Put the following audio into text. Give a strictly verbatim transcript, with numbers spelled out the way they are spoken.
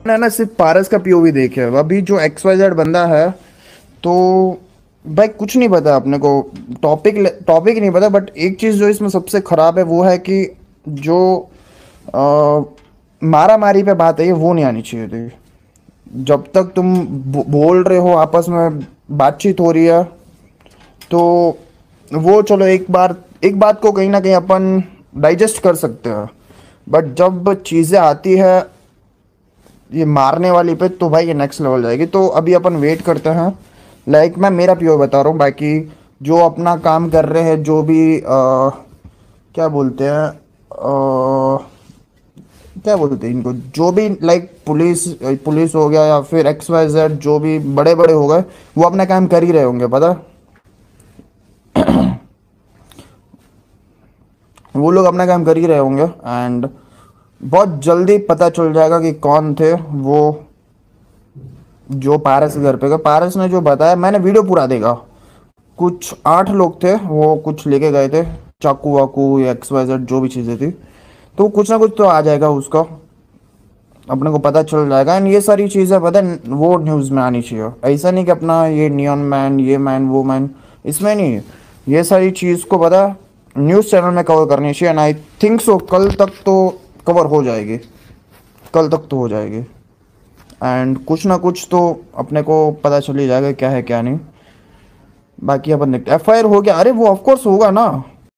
ना ना सिर्फ पारस का पीओवी देखे, अभी जो एक्स वाई जेड बंदा है तो भाई कुछ नहीं पता अपने को, टॉपिक टॉपिक नहीं पता। बट एक चीज़ जो इसमें सबसे खराब है वो है कि जो मारा मारी पे बात है ये वो नहीं आनी चाहिए थी। जब तक तुम बो- बोल रहे हो, आपस में बातचीत हो रही है, तो वो चलो एक बार, एक बात को कहीं ना कहीं अपन डाइजेस्ट कर सकते हैं। बट जब चीज़ें आती है ये मारने वाली पे, तो भाई ये नेक्स्ट लेवल जाएगी। तो अभी अपन वेट करते हैं। लाइक मैं मेरा प्योर बता रहा हूँ, बाकी जो अपना काम कर रहे हैं, जो भी अ, क्या बोलते हैं, अ, क्या बोलते हैं इनको, जो भी लाइक पुलिस पुलिस हो गया या फिर एक्स वाई जेड, जो भी बड़े बड़े हो गए, वो अपना काम कर ही रहे होंगे पता। वो लोग अपना काम कर ही रहे होंगे एंड बहुत जल्दी पता चल जाएगा कि कौन थे वो जो पारस के घर पे गए। पारस ने जो बताया, मैंने वीडियो पूरा देखा, कुछ आठ लोग थे, वो कुछ लेके गए थे चाकू वाकू या एक्स वाई जेड जो भी चीज़ें थी। तो कुछ ना कुछ तो आ जाएगा उसका, अपने को पता चल जाएगा। एंड ये सारी चीज़ें पता है वो न्यूज़ में आनी चाहिए, ऐसा नहीं कि अपना ये नियॉन मैन, ये मैन, वो मैन, इसमें नहीं। ये सारी चीज़ को पता न्यूज़ चैनल में कवर करनी चाहिए। एंड आई थिंक सो कल तक तो कवर हो जाएगी, कल तक तो हो जाएगी। एंड कुछ ना कुछ तो अपने को पता चल ही जाएगा क्या है क्या नहीं। बाकी अपन देखते, एफ आई आर हो गया, अरे वो ऑफकोर्स होगा ना।